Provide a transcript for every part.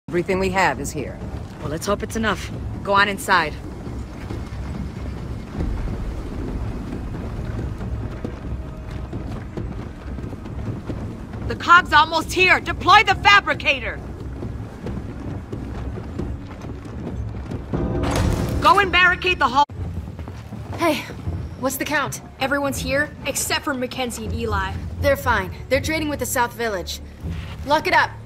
Everything we have is here. Well, let's hope it's enough. Go on inside. The cog's almost here! Deploy the fabricator! Go and barricade the hall. Hey, what's the count? Everyone's here, except for Mackenzie and Eli. They're fine. They're trading with the South Village. Lock it up.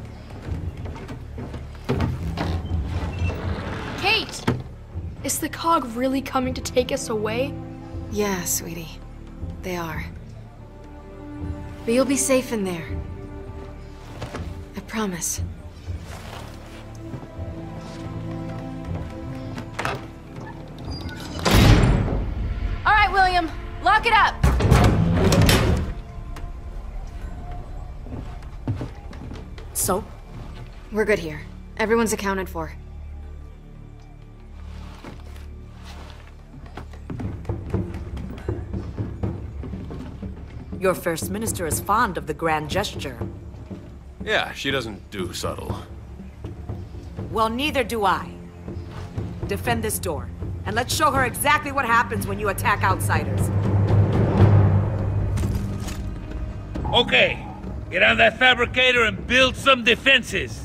Kate! Is the cog really coming to take us away? Yeah, sweetie. They are. But you'll be safe in there. I promise. All right, William. Lock it up! So? We're good here. Everyone's accounted for. Your First Minister is fond of the grand gesture. Yeah, she doesn't do subtle. Well, neither do I. Defend this door, and let's show her exactly what happens when you attack outsiders. Okay, get on that fabricator and build some defenses.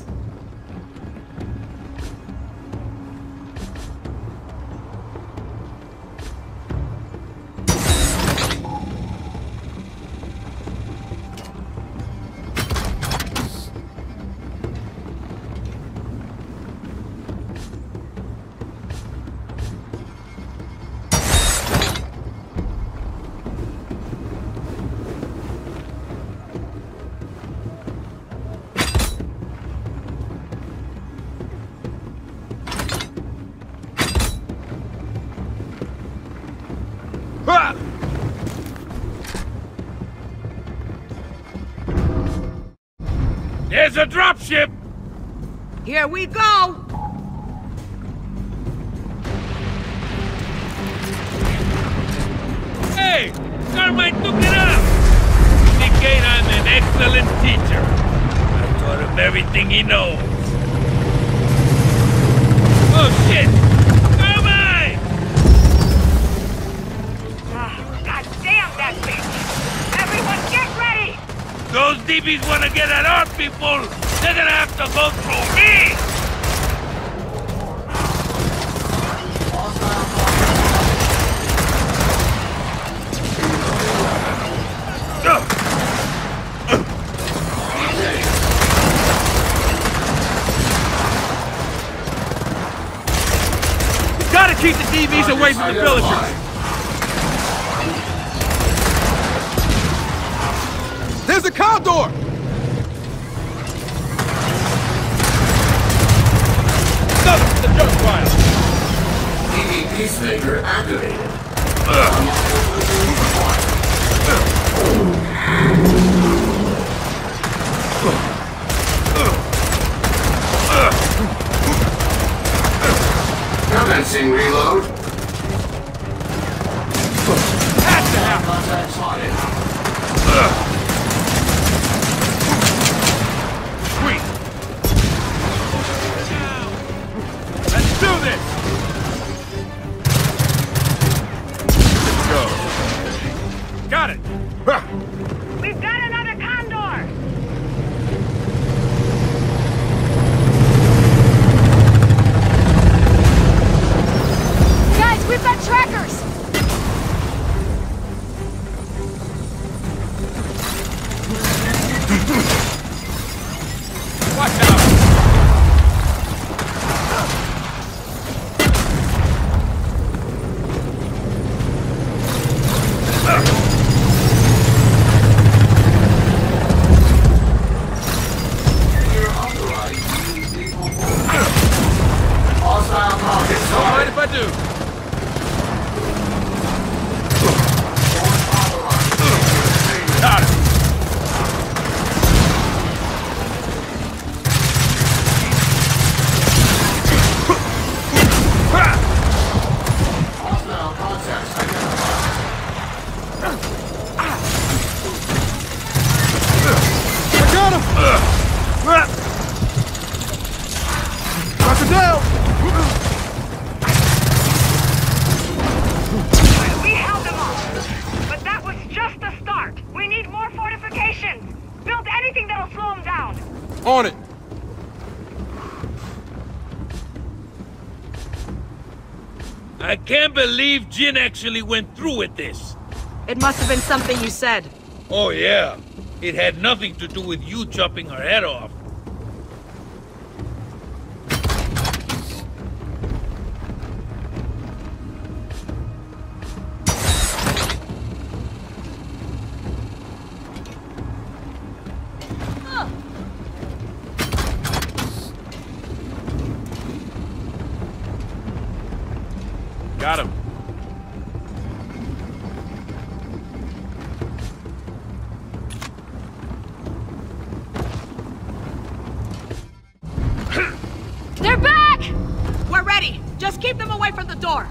There's a dropship! Here we go! Hey! Carmine took it up! Indicate I'm an excellent teacher. I taught him everything he knows. Oh shit! Carmine! God damn that bitch! Everyone get ready! Those DBs want to get at our people! They're gonna have to go through me! Gotta keep the DBs away from the villagers! There's a condor! Stop the jump fire! DB Peacemaker activated. Commencing reload. Has to happen! Contact spotted. Sweet! Let's do this! Let's go. Got it! We've got another condor! Guys, we've got trackers! Watch out! You're authorized to use lethal force. Hostile target Don't mind spotted. if I do. Force authorized. Got it! Hostile contacts identified. I got him! down! We held them off, but that was just the start. We need more fortifications. Build anything that'll slow them down. On it! I can't believe Jin actually went through with this. It must have been something you said. Oh yeah, it had nothing to do with you chopping her head off. Got him. They're back! We're ready. Just keep them away from the door.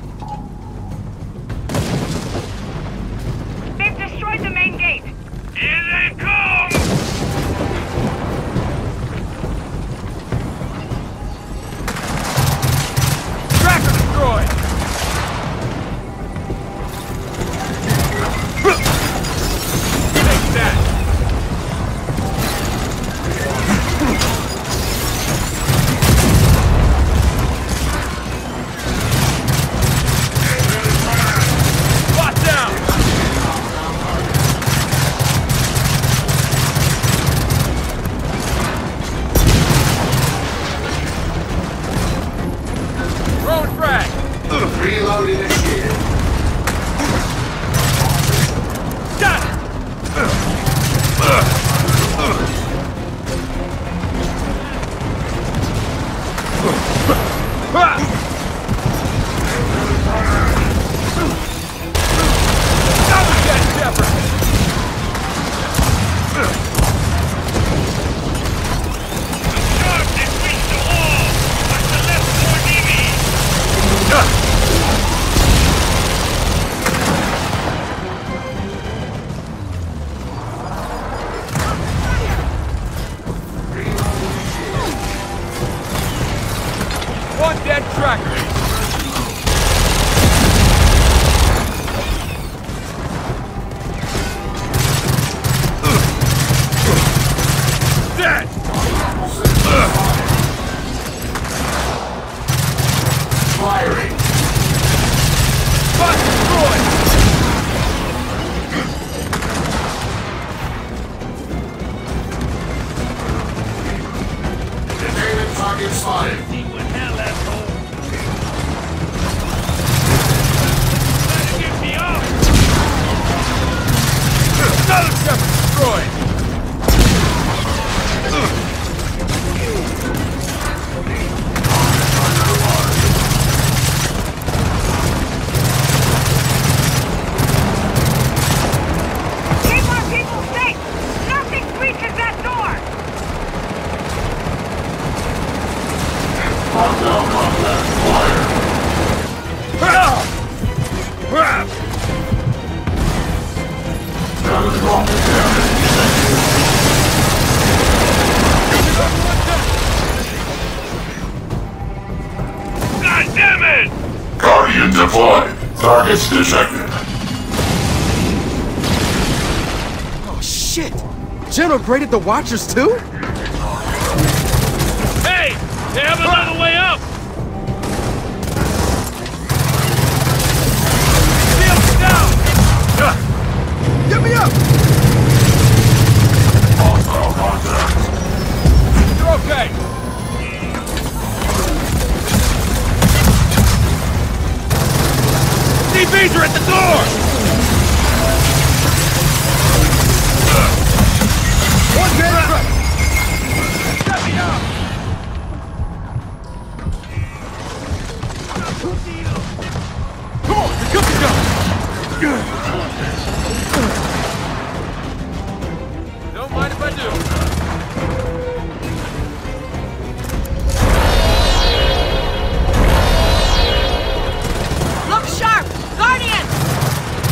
They've destroyed the main gate. Here they come! Tracker destroyed! Take that! Lock down! Throwing frag! Reload initiated. Got it! Double dead shepherd! Sharp, they reached the wall! Watch the left more DB! One dead tracker! Dead! Firing. Bus destroyed! Containment target spotted. See what hell, asshole! Try to get me off! Another shepherd destroyed! Keep our people safe. Nothing breaches that door. Hostile contact. Fire. Catastrophic damage. God damn it! Guardian deployed. Targets detected. Oh shit! Jin upgraded the Watchers too? Hey! They have another way up! Shields down! Get me up! Hostile contact. You're okay! DBs are at the door! One dead tracker! Get me up! Come on, you're good to go! Don't mind if I do. Look sharp! Guardian!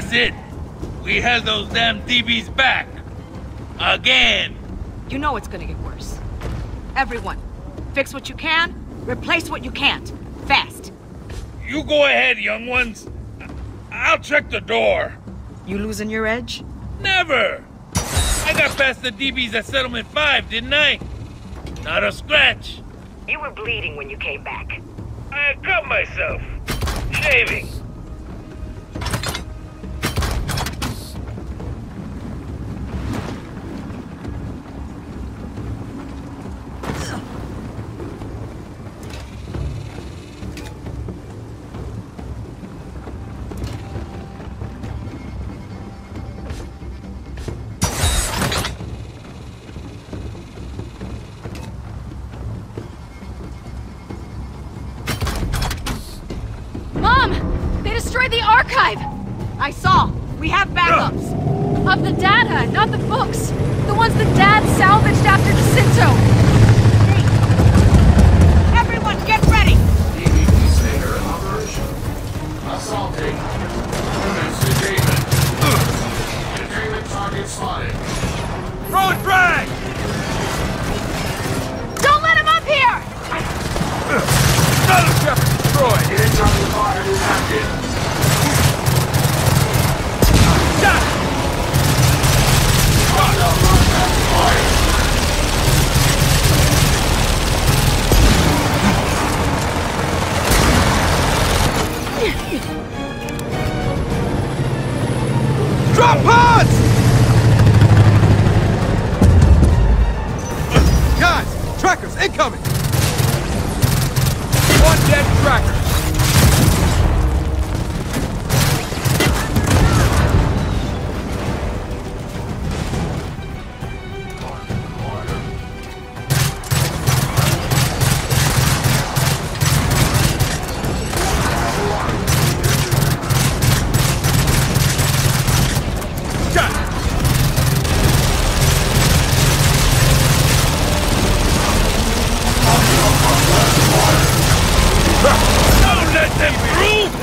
That's it. We held those damn DBs back. Again. You know it's gonna get worse. Everyone, fix what you can, replace what you can't. Fast. You go ahead, young ones. I'll check the door. You losing your edge? Never! I got past the DBs at Settlement 5, didn't I? Not a scratch. You were bleeding when you came back. I cut myself. Shaving. Destroyed the archive! I saw! We have backups! Of the data, not the books! The ones that Dad salvaged after Jacinto! Everyone, get ready! DVD Slater in operation. Assaulting. Units containment. Containment target spotted. Road drag! Don't let him up here! Another ship destroyed! Engine on the fire is active. Drop pods! Guys, trackers incoming! One dead tracker. Don't let them through!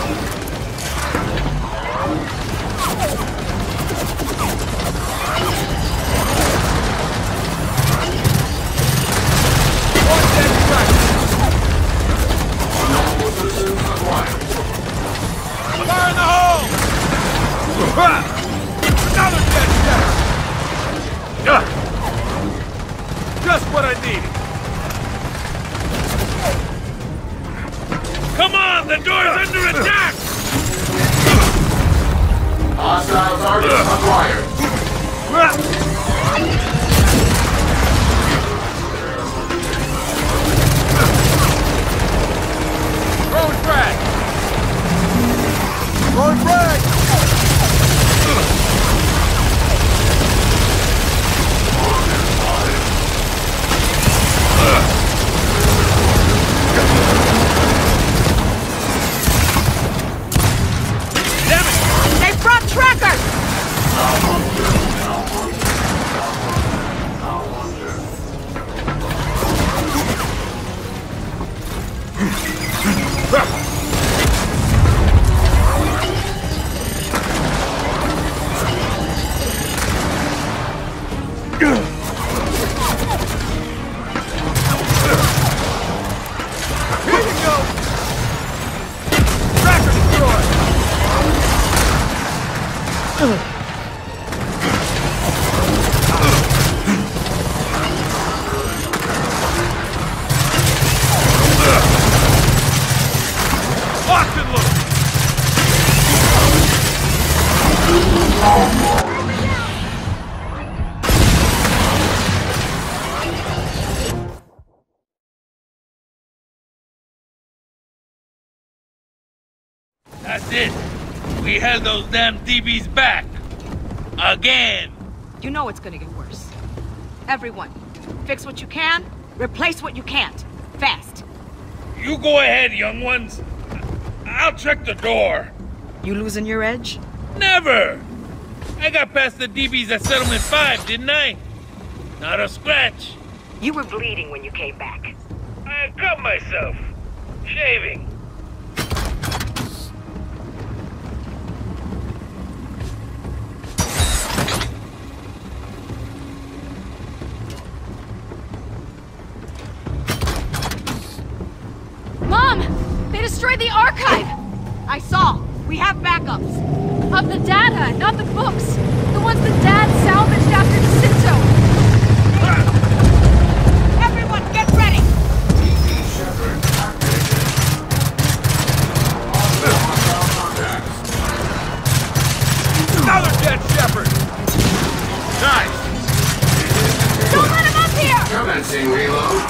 One dead tracker. Fire in the hole! Another dead tracker. Just what I needed. Come on, the door's under attack! Hostile targets acquired. Road frag! Road frag! Damn it! They brought trackers! Here you go! Tracker destroyed! Locked and loaded! That's it. We held those damn DBs back. Again. You know it's gonna get worse. Everyone, fix what you can, replace what you can't. Fast. You go ahead, young ones. I'll check the door. You losing your edge? Never! I got past the DBs at Settlement 5, didn't I? Not a scratch. You were bleeding when you came back. I cut myself. Shaving. destroyed the archive! I saw. We have backups. Of the data, not the books. The ones the dad salvaged after Jacinto. Everyone, get ready! Another dead shepherd! Nice! Don't let him up here! Commencing reload.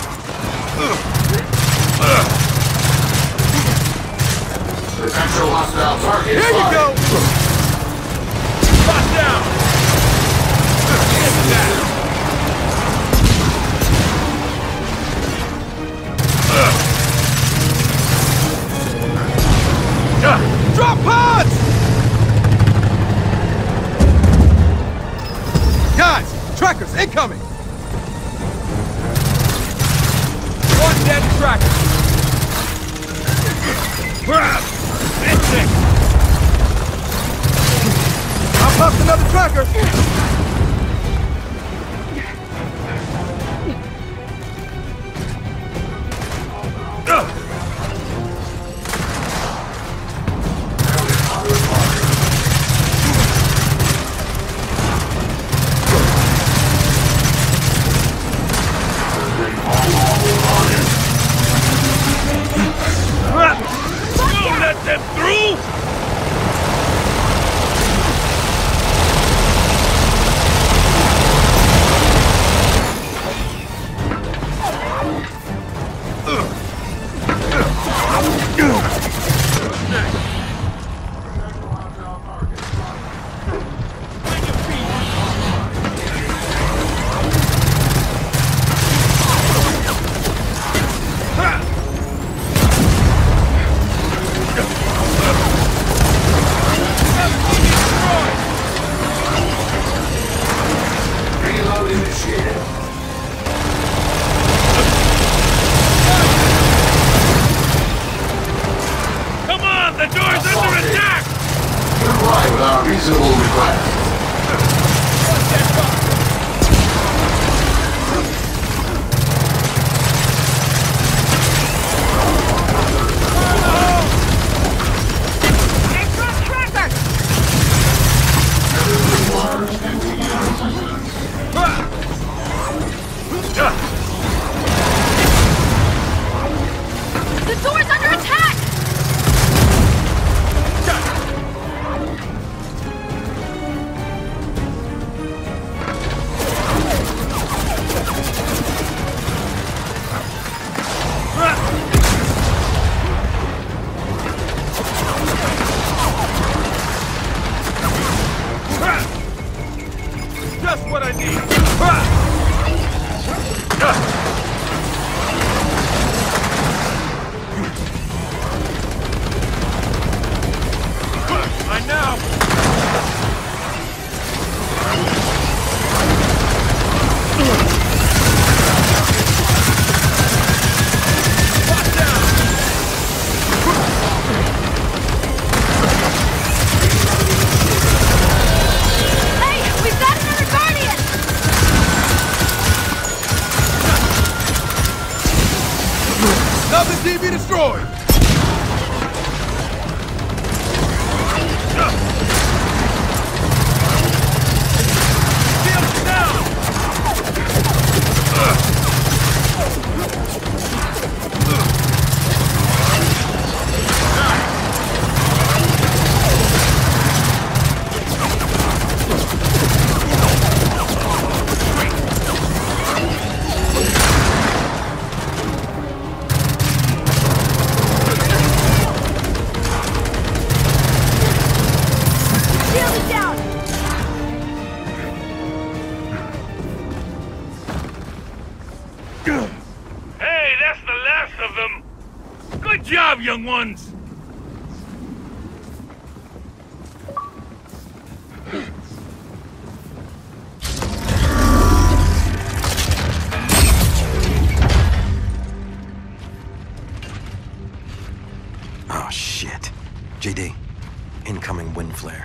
Potential hostile target. Here you go! Shot down! Hit that! Drop pods! Guys, trackers incoming! One dead tracker! Missing! I popped another tracker! Don't let them through! Reload initiated. Come on, the door's under attack! Comply with our reasonable request. The door's under attack! Just what I need! I know! Shot down! Hey, we've got another Guardian! Another DB destroyed! Shields down! Shield is down! Hey, that's the last of them! Good job, young ones! Oh, shit. JD, incoming wind flare.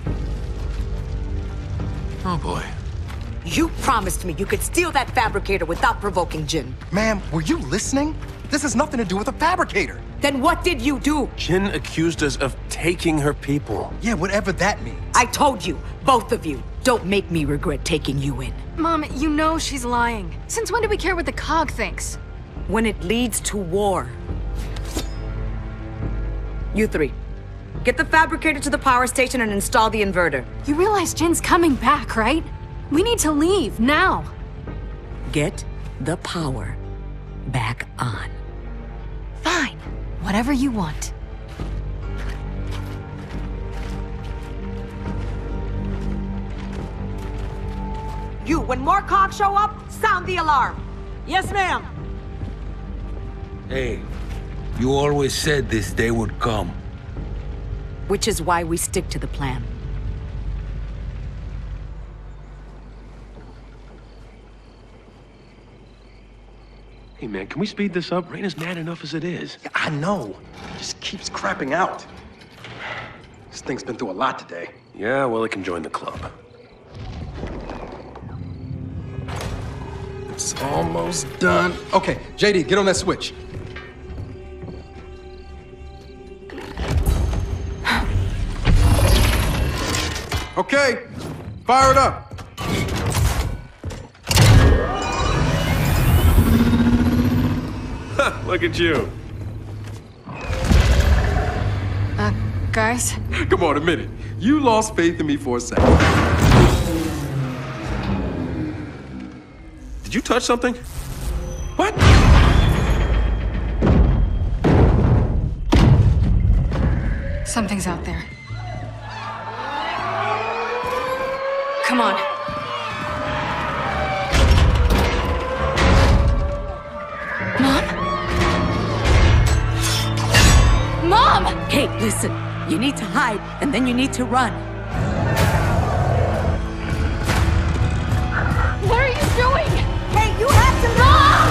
Oh boy. You promised me you could steal that fabricator without provoking Jin. Ma'am, were you listening? This has nothing to do with a fabricator. Then what did you do? Jin accused us of taking her people. Yeah, whatever that means. I told you, both of you, don't make me regret taking you in. Mom, you know she's lying. Since when do we care what the COG thinks? When it leads to war. You three, get the fabricator to the power station and install the inverter. You realize Jin's coming back, right? We need to leave, now. Get the power back on. Fine. Whatever you want. You, when more cogs show up, sound the alarm. Yes, ma'am. Hey, you always said this day would come. Which is why we stick to the plan. Hey man, can we speed this up? Rain is mad enough as it is. Yeah, I know. It just keeps crapping out. This thing's been through a lot today. Yeah, well, it can join the club. It's almost done. Okay, JD, get on that switch. Okay, fire it up. Look at you. Guys? Come on, admit it. You lost faith in me for a second. Did you touch something? What? Something's out there. Come on. Mom! Kate, listen. You need to hide, and then you need to run. What are you doing? Kate, you have to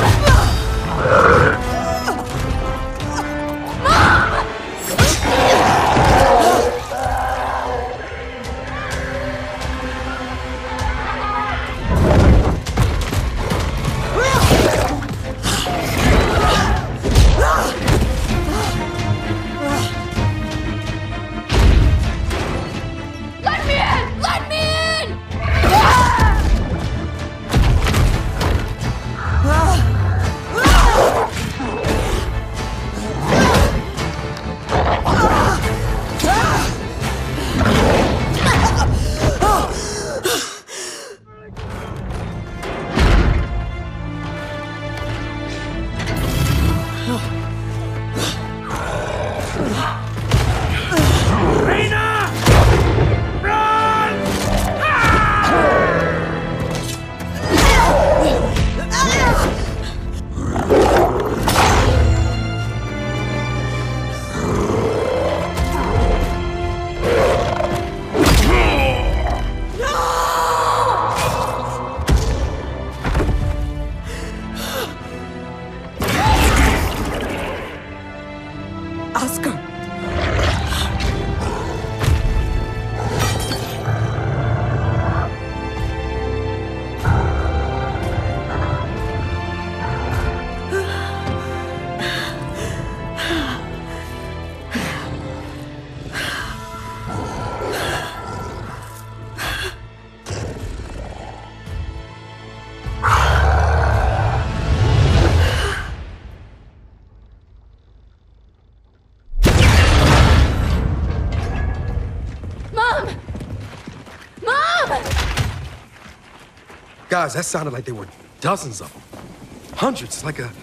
Guys, that sounded like there were dozens of them. Hundreds, like a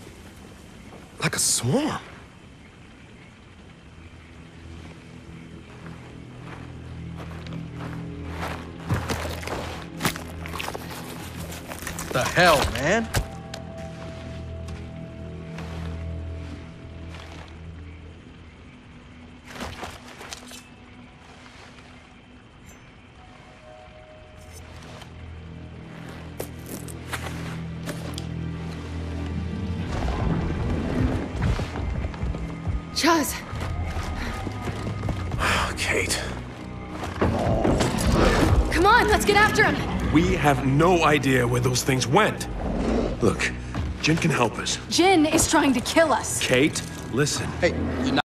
swarm. The hell, man? Chaz! Kate. Come on, let's get after him! We have no idea where those things went. Look, Jin can help us. Jin is trying to kill us. Kate, Listen. Hey, you're not